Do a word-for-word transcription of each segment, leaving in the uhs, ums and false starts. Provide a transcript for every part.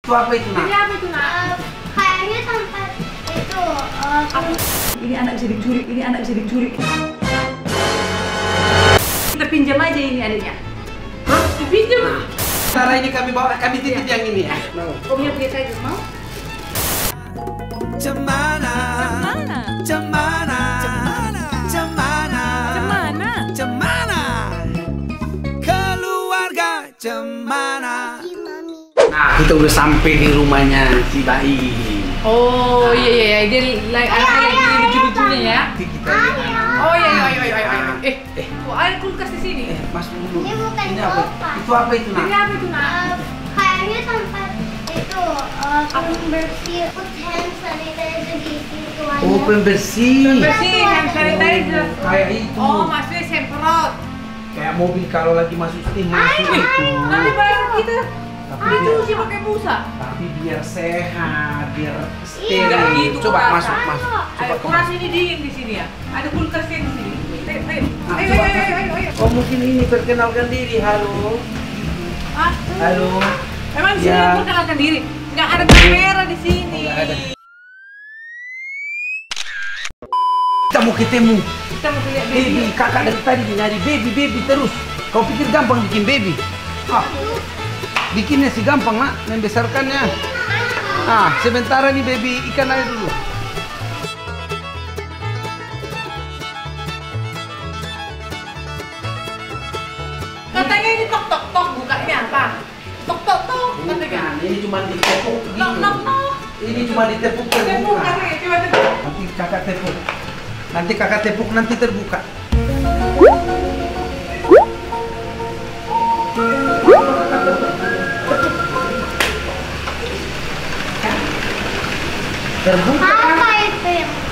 Itu apa itu, Nak? Ini apa itu, Nak? Uh, kayaknya tempat itu. Uh, Ini anak bisa dicuri, ini anak bisa dicuri. Kita pinjam aja ini adiknya. Hah? Dipinjam? Nah, sekarang ini kami bawa, kami titip yang ini ya. Mau? Omnya punya saya mau? Cemana, cemana, cemana, cemana, cemana, cemana, keluarga cemana. Nah, kita udah sampai di rumahnya si Bayi. Oh iya iya iya, dia like anaknya lagi lucu-lucunya ya. Nanti kita lihat. Oh iya iya iya iya iya. Eh eh, kok ada kulkas di sini? Eh, masuk dulu. Ini bukan Ini apa? kulkas. Itu apa itu, Nak? Ini apa itu, Nak? Uh, kayaknya tempat itu. Uh, pembersih food hand sanitizer di situ aja. Oh, pembersih. Bersih hand sanitizer. Kayak itu. Oh, maksudnya semprot. Kayak mobil kalau lagi masuk steam masuk itu. Nanti bahasa kita. Tapi Itu biar, sih pakai busa. tapi biar sehat, biar Iya, Enggak steril. gitu, Coba Kak. masuk, masuk. Coba Ayo, ke kurang masuk. ini dingin di sini ya. Ada kulkasnya di sini. Ayo, ayo, Ah, ayo, coba, ayo, Kak. ayo, ayo, ayo. Oh, mungkin ini perkenalkan diri. Halo. Ah, Halo. emang di sini Ya. perkenalkan diri. Nggak ada kamera di sini. Oh, nggak ada. Kita mau ketemu Kita mau lihat baby. baby. Kakak dari tadi nyari baby, baby terus. Kau pikir gampang bikin baby? Ah, bikinnya sih gampang, Nak. Membesarkannya. Ah, sementara nih baby ikan aja dulu. Katanya ini tok tok tok, bukanya apa? Tok tok tok, katanya. Ini cuma ditepuk gitu. Nok nok nok. Ini cuma ditepuk Tepuk terbuka. katanya, coba tepuk. Nanti kakak tepuk. Nanti kakak tepuk nanti terbuka. Terbuka. Apa itu?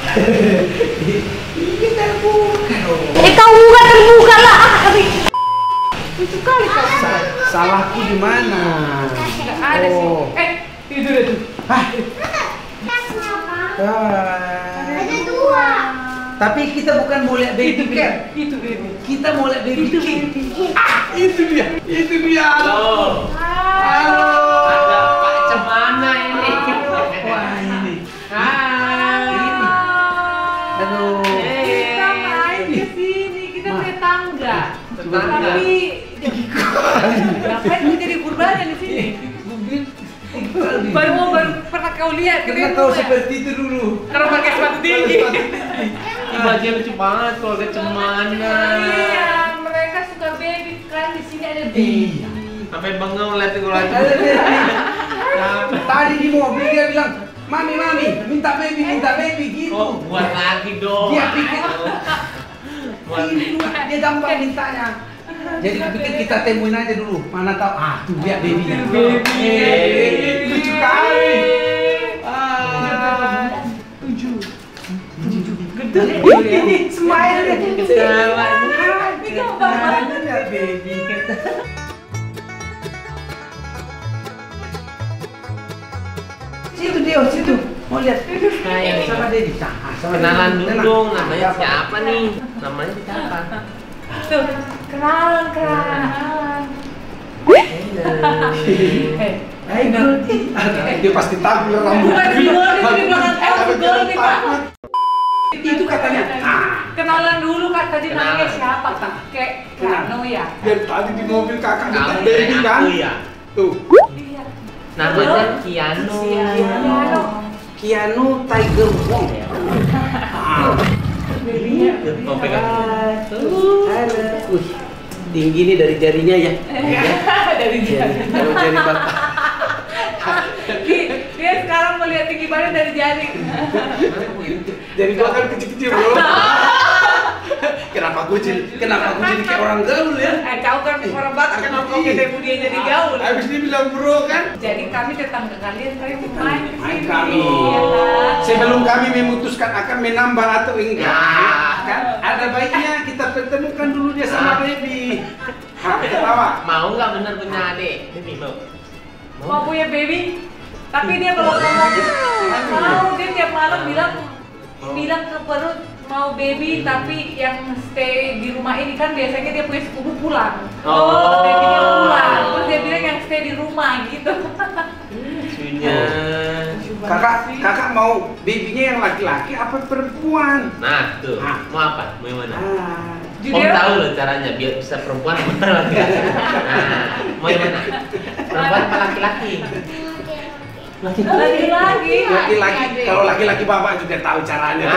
Ini terbuka dong. Eh kau buka terbuka lah. Ah, tapi lucu kali kau. Sa- salahku di mana? Nggak ada sih. Oh. Eh, itu itu. Hah? Tasnya apa? Ah. Ada dua. Tapi kita bukan mau lihat baby Itu cat. itu baby. Kita mau lihat baby Itu king. baby. Ah, itu dia. Itu dia. Halo. Halo. Ada Pak Cemana ini. Wah, ini. Hai. Aduh. Kita main ke sini, kita Ma. tetangga. Tetangga. Tapi ngapain kau jadi kurbannya di sini? Baru mau baru pernah kau lihat Karena keren kau ya? seperti itu dulu. Karena pakai sepatu tinggi. Ini bajunya lucu banget keluarga Cemana. Iya, mereka suka baby kan di sini ada baby. Iya. Sampai bengong lihat itu lagi. Ada baby. Tadi di mobil dia bilang, "Mami, mami, minta baby, minta baby," gitu. Oh, buat lagi dong. Dia pikir Buat. Itu, dia gampang mintanya. Jadi pikir kita temuin aja dulu. Mana tahu? Ah, tuh lihat babynya. Baby. Eh, lucu kali. Ah, tujuh. Gede. Smile dia. Ini gampang banget. Lihat baby. Situ dia, situ. Mau lihat? Nah, ini. Sama Dedi. Nah, sama Kenalan Dedi. dulu Tenang. dong, namanya Siapa? siapa nih? Namanya siapa? Tuh, kenalan, kenalan. Eh, Hai Goldie. Dia pasti tahu ya rambut. Bukan di Goldie, itu di belakang El, Tapi di Goldie, dia Pak. takut. Itu katanya. Ah, kenalan dulu kan tadi Kenalan. namanya siapa? Kayak Keanu ya. dari tadi di mobil kakak Kamu minta kayak baby kan? aku ya? Tuh. Iya. Namanya Kiano. Keanu. Keanu Tiger Wong. Ah. Babynya. Mau pegang. Halo. Wih, tinggi nih dari jarinya ya. Dari dia. Jari, kalau jari bapak. Ki, dia sekarang melihat tinggi badan dari jari. Jari gua kan kecil-kecil bro. Kenapa gua jadi, kenapa gua jadi kayak orang gaul ya? Eh, kau kan orang Batak, kenapa kau ketemu dia jadi gaul? Habis dia bilang bro kan? Jadi kami tetangga kalian, kalian mau main ke Main sini. kami. Iya kan? Sebelum kami memutuskan akan menambah atau enggak, Ya. kan? Ada baiknya kita pertemukan dulu dia sama baby. Hah, ketawa. Mau nggak bener punya adik? Baby mau. Mau punya baby? Tapi dia kalau ngomong nggak mau, dia tiap malam bilang bilang ke perut mau baby tapi yang stay di rumah ini kan biasanya dia punya sepupu pulang. Oh. Babynya pulang, terus dia bilang yang stay di rumah gitu. susunya. Kakak, kakak mau babynya yang laki-laki apa perempuan? Nah, tuh. Ah. Mau apa? Mau yang mana? Ah. Om Junior? tahu loh caranya biar bisa perempuan apa laki-laki. Nah, mau yang mana? Perempuan apa laki-laki? Lagi-lagi. Laki-laki, kalau laki-laki bapak juga tahu caranya.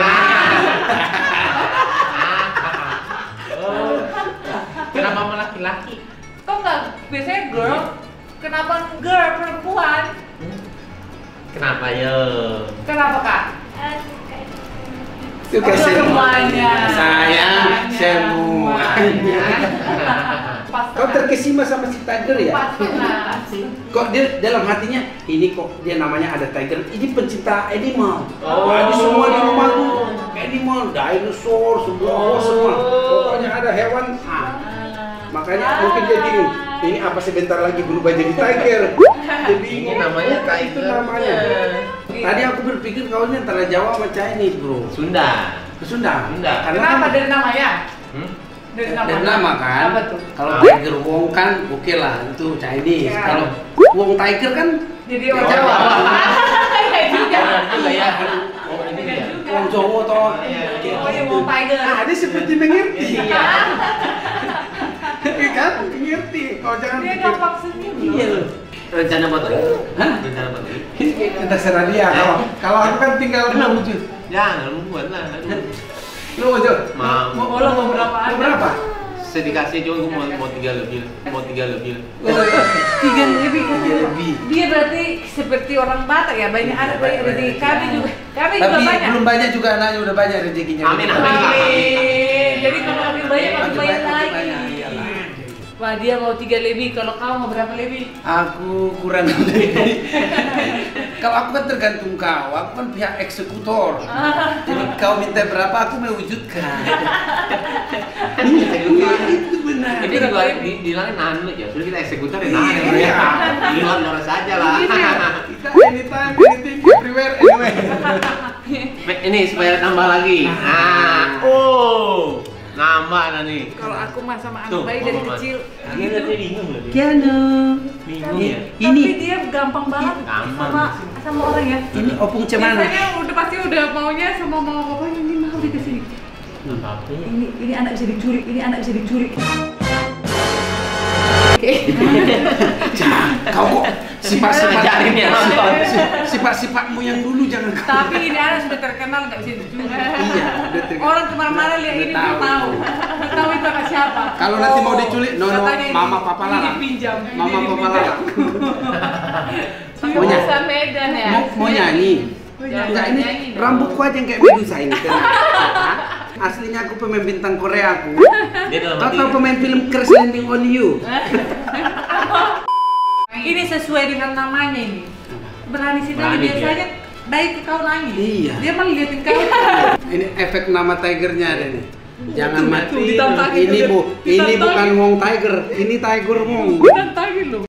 Oh. Kenapa mau laki-laki? Kok nggak biasanya girl? Kenapa girl perempuan? Kenapa yo? Kenapa kak? Suka Semuanya. Sayang semuanya. Pas Kau terkesima sama si Tiger ya? Pas tengah. Kok dia dalam hatinya ini kok dia namanya ada Tiger, ini pencinta animal. Oh. Jadi semua di rumah tuh animal, dinosaur, semua oh. semua. Pokoknya ada hewan. Ah. Makanya mungkin dia bingung. Ini apa sebentar lagi berubah jadi Tiger? Dia bingung. Ini namanya Bukan itu Tiger. namanya. Tadi aku berpikir kau ini antara Jawa sama Chinese, bro. Sunda. Sunda. Sunda. Karena Kenapa kan- dari namanya? Hmm? Dari nama. Dan nama kan, Apa tuh? kalau Ah. Tiger Wong kan oke lah, itu Chinese. Ya. Kalau Wong Tiger kan Jadi ya orang Jawa. Iya juga. Benar juga ya. Oh, ini Iya dia. juga. Wong Jawa toh. Iya, Kayak Oh, ya gitu. Wong Tiger. Ah, dia seperti mengerti. Iya. Iya kan? Mengerti. Kau jangan Dia pikir. gampang senyum. Iya loh. Rencana buat lagi? Hah? Rencana buat lagi? Ini terserah dia. Kalau kalau aku kan tinggal mewujud. Jangan, lu buat lah. Aduh. Lu wujud. Mau. Mau Oh, lo mau berapa mau aja? berapa? Sedikasih cuma gua mau mau tiga lebih, mau tiga lebih. Tiga lebih kan? Tiga lebih. Dia berarti seperti orang Batak ya, banyak anak banyak rezeki. Kami juga, kami juga Tapi banyak. belum banyak juga anaknya udah banyak rezekinya. Amin, amin. Amin. Jadi kalau kami banyak, kami Makin banyak makin lagi. banyak, iyalah. Wah, dia mau tiga lebih. Kalau kau mau berapa lebih? Aku kurang lebih. Kalau aku kan tergantung kau, aku kan pihak eksekutor. Jadi kau minta berapa, aku mewujudkan. Iya, itu benar. Ini juga di di lain nahan lu ya. Sudah kita eksekutor ya nahan ya. Iya. Di luar luar saja lah. Kita anytime, anything, everywhere, anywhere. Ini supaya tambah lagi. Nah, oh, nambah ada nih. Kalau aku mah sama Tuh, anak bayi dari Mama. kecil. Dia tadi bingung loh dia. Kiano. Bingung Ini, ya. Tapi ini, dia gampang banget Gampang. sama sama orang ya. ini opung cemana? Biasanya udah pasti udah maunya sama mau bapaknya ini mau di kesini. Apa-apa. Ini ini anak bisa dicuri, ini anak bisa dicuri. Oke. Jangan, kau kok sifat-sifat Ajarin ya, nonton. sifat-sifatmu yang dulu jangan kau. Tapi ini anak sudah terkenal nggak bisa dicuri. Iya, udah terkenal. Orang kemana-mana lihat Udah ini tahu. dia tahu. Udah tahu itu anak siapa. Kalau nanti mau diculik, no, no, Katanya ini- mama, papa ini larang. dipinjam. ini Mama papa dipinjam. larang. Sama Maunya? bahasa Medan ya. Mau, mau nyanyi? Jangan Enggak, ini nyanyi dong. rambutku aja yang kayak Medusa ini. Tenang. Aslinya aku pemain bintang Korea aku. Dia dalam Kau hati. tahu pemain film Crash Landing on You? Ini sesuai dengan namanya ini. Berani sih tadi Berani dia. biasanya baik ke kau nangis. Iya. Dia malah liatin kau. Ini efek nama tigernya ada nih. Jangan Tuh, mati. tuh, ditantangin Ini tuh, bu, ini ditantangin. bukan Wong Tiger, ini Tiger Wong. Tantangin loh.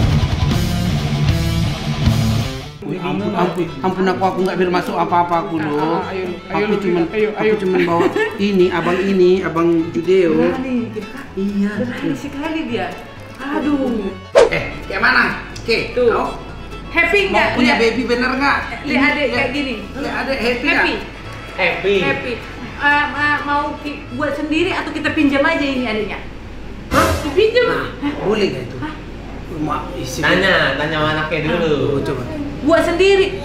Wih, ampun, ampun, ampun aku aku nggak bermaksud apa-apa aku loh. Ah, ah, ayo, ayo, Aku lu, cuman, ayo, ayo. aku cuman bawa ini, abang ini, abang Judeo. Berani, Iya. berani sekali dia. Aduh. Eh, kayak mana? Oke, Tuh. kau Happy mau nggak? punya Lihat. baby bener nggak? Lihat adek kayak gini. Lihat adek happy nggak? Happy. Happy. Happy. Eh, ma- mau ki- buat sendiri atau kita pinjam aja ini adiknya? Hah? Pinjam. Nah, boleh nggak itu? Rumah isi. Tanya, tanya sama anaknya dulu. Oh, coba. Buat sendiri.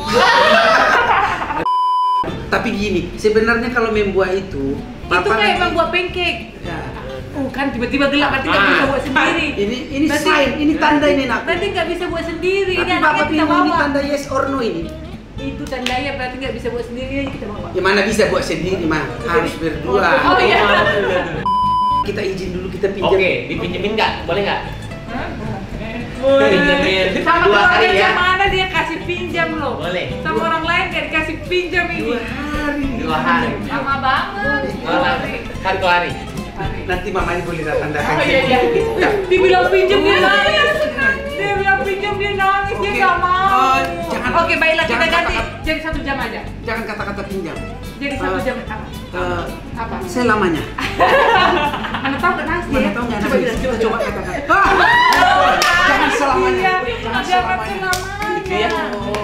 Tapi gini, sebenarnya kalau membuat itu, Itu kayak nanti- membuat pancake. Ya. Oh kan tiba-tiba gelap berarti nggak Ah. bisa buat sendiri. Ini ini Berarti- sign, ini tanda ini nak. Berarti nggak bisa buat sendiri. Tapi Ini bapak anaknya kita bingung ini bawa. tanda yes or no ini. Itu tandanya berarti nggak bisa buat sendiri aja kita bawa. Ya mana bisa buat sendiri mah, harus berdua. Oh iya. Kita izin dulu kita pinjam. Oke, dipinjemin nggak? Boleh nggak? Boleh. Pinjemin Sama dua hari keluarga ya. mana dia kasih pinjam loh. Boleh. Sama orang lain kayak dikasih pinjam ini. Dua hari. Dua hari. Sama banget. Dua hari. Hari dua hari. Nanti mamanya boleh datang datang. Oh iya iya. Dibilang pinjam dia nangis. Dia bilang pinjam dia nangis dia Oke. nggak mau. Oh, jangan- Oke baiklah kita jangan ganti kata-kata. jadi satu jam aja. Jangan kata-kata pinjam. Jadi satu Ah. jam apa? Eh, Apa? selamanya. Mana tahu nggak nangis Mana ya? tahu nggak Coba nangis? bilang, Kita coba coba bilang. katakan. Ah! Jangan selamanya. Iya, Jangan jangan selamanya. selamanya. Gitu ya. Oh,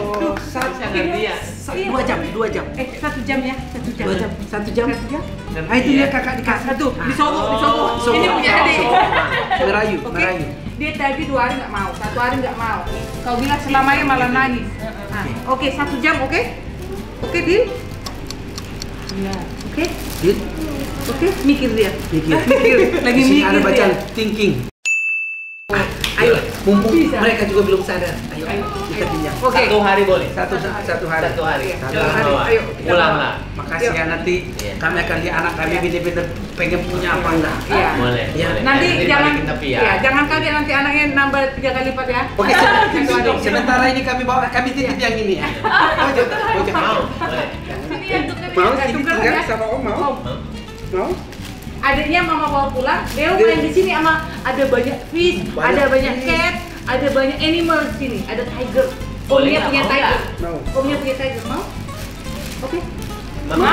Iya. dua jam, dua jam. Eh, satu jam ya, satu jam. Dua jam, satu jam. Satu jam. Ah, itu dia kakak dikasih. Satu, disogok, disogok. Disogok. Ini punya adik. Merayu, Oke. merayu. Dia tadi dua hari nggak mau, satu hari nggak mau. Kau bilang selamanya malah nangis. Ah, Oke, satu jam, oke? Oke, Din? Iya. Oke? Dit, Oke, mikir dia. mikir. Mikir, lagi Di sini mikir ada bacaan dia. thinking. Ayo, mumpung Bisa. mereka juga belum sadar. Ayo, kita pinjam. Oke. Satu hari boleh. Satu satu hari. Satu hari. Satu Jangan hari. bawa. Ayo, kita Pulanglah. Makasih ya nanti Iya. kami akan lihat anak kami Iya. benar-benar pengen punya apa enggak. Iya. Boleh. Iya. boleh. Nanti jangan, balikin tapi ya. ya, jangan kaget nanti anaknya nambah tiga kali lipat ya. Oke, Satu hari. sementara ini kami bawa kami titip yang ini ya. Oh, jangan, oh, jangan. Mau. Boleh. Ini yang tuker Mau ya, ini tuker tinggal ya. sama Om mau? Om. Mau? Adiknya mama bawa pulang, dia main di sini sama ada banyak fish, Banyak ada banyak fish. cat, ada banyak animal di sini, ada tiger. Boleh Omnya nggak? punya Mau tiger. Mau. Omnya punya tiger, mau? Oke. Mama.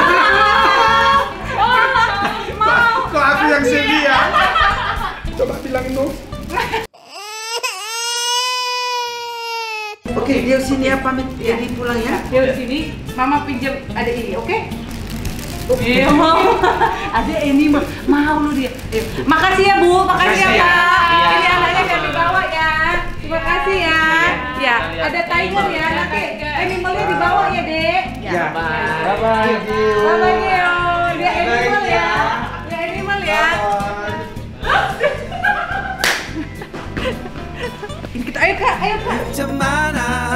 Mau. Kok aku yang sedih ya? Coba bilang no. Oke, dia sini ya pamit jadi pulang ya. Dia di sini, mama pinjam ada ini, oke? Iya mau, ada ini mau, mau lu dia. Ayo. Makasih ya Bu, makasih ya Makasih ya. Pak. Iya, Ini anaknya sama-sama. kami bawa ya. Terima kasih ya. Ya, ada tiger ya, nanti animalnya dibawa ya Dek. Ya. Bye. Bye bye. Bye bye Gio. Dia animal ya. Dia animal ya. Ini kita ayo Kak, ayo Kak. Cemana